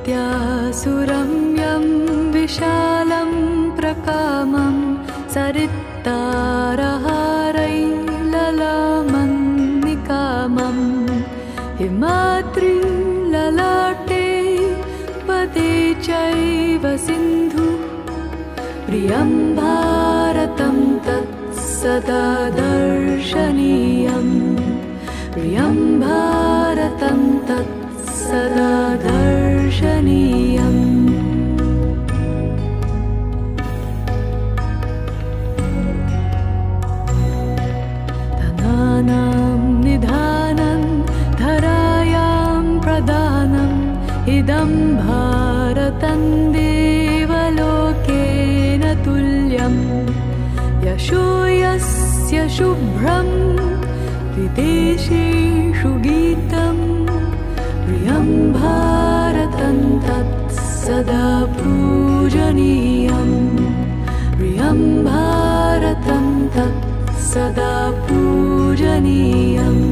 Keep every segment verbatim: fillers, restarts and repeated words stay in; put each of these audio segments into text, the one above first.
सुरम्यं विशालं प्रकामं सरित्तारहारैललामन्निकामं हिमाद्रिललाटे पदे चैव सिन्धु प्रियं भारतं तत् सदा दर्शनीयं प्रियं भारतं तत् सदा दर्शनीयम् धनानां निधानं धरायां प्रदानम् इदं भारतं देवलोकेन तुल्यम् यशो यस्य शुभ्रं विदेशेषु गीतम् प्रियं भारतं तत् सदा पूजनीयं प्रियं भारतं तत् सदा पूजनीयम्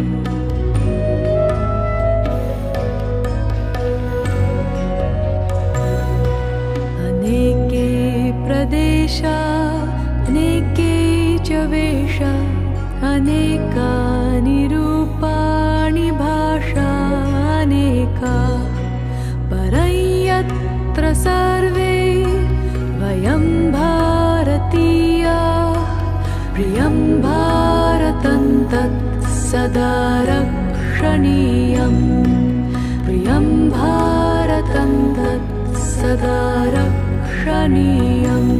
अनेके प्रदेशा अनेके च वेषा अनेकानि रूपाणि भाषा अनेका परं यत्र सर्वे वयं भारतीया प्रियं भारतं तत् सदा रक्षणीयं प्रियं भारतं तत् सदा रक्षणीयम्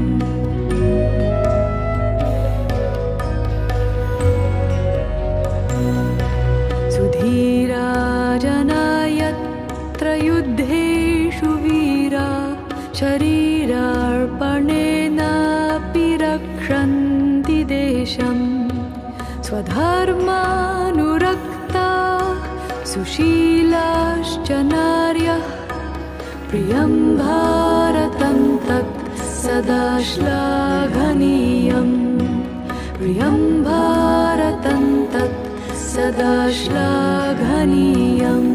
सुधीराजनायत्र युद्धेषु वीरा शरीरार्पणेनापि रक्षन्ति देशम् स्वधर्मानुरक्ता सुशीलाश्च नार्यः प्रियं भारतं तत् सदा श्लाघनीयं प्रियं भारतं तत् सदा श्लाघनीयम्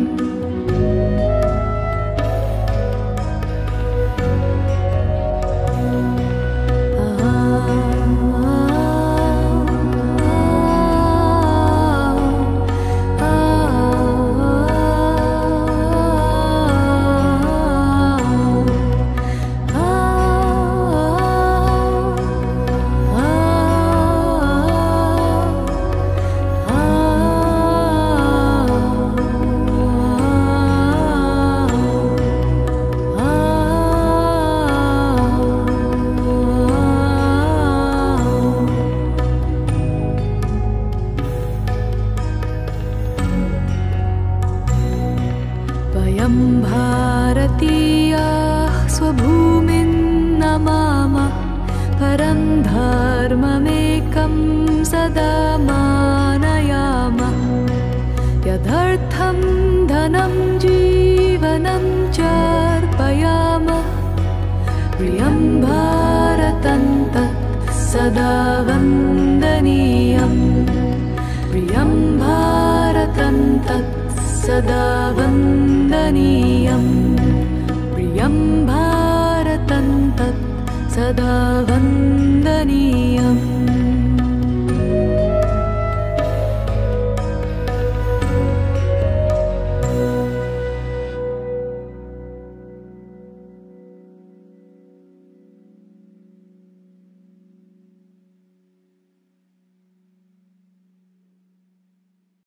वयं भारतीयाः स्वभूमिं नमामः परं धर्ममेकं सदा मानयामः यदर्थं धनं जीवनं चार्पयामः प्रियं भारतं तत् सदा वन्दनीयं प्रियं भारतं तत् सदा वन्दनीयं प्रियं भारतं तत् सदा वन्दनीयम्